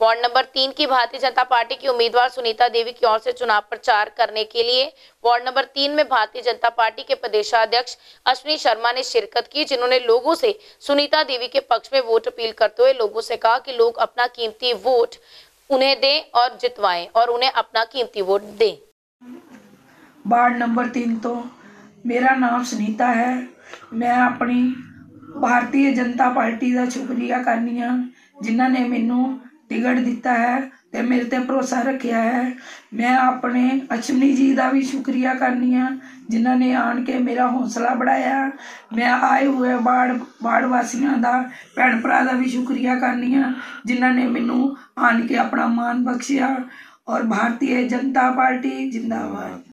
Ward number 3 की Bharatiya Janata party की उम्मीदवार सुनीता देवी की ओर से चुनाव प्रचार करने के लिए वार्ड नंबर 3 में भारतीय जनता पार्टी के प्रदेशाध्यक्ष अश्विनी शर्मा ने शिरकत की, जिन्होंने लोगों से सुनीता देवी के पक्ष में वोट अपील करते हुए लोगों से कहा कि लोग अपना कीमती वोट उन्हें दें और जितवाएं और उन्हें अपना कीमती वोट दें। वार्ड नंबर 3 तो मेरा नाम सुनीता है। मैं अपनी भारतीय जनता पार्टी का शुक्रिया करनी हाँ, जिन्होंने मैनू टिकट दिता है ते मेरे ते भरोसा रखा है। मैं अपने अश्विनी जी का भी शुक्रिया करनी हाँ, जिन्होंने आन के मेरा हौसला बढ़ाया। मैं आए हुए वार्ड वासियों का भैन भरा का भी शुक्रिया करनी हाँ, जिन्होंने मैनू आन के अपना मान बख्शिया। और भारतीय जनता पार्टी जिंदाबाद।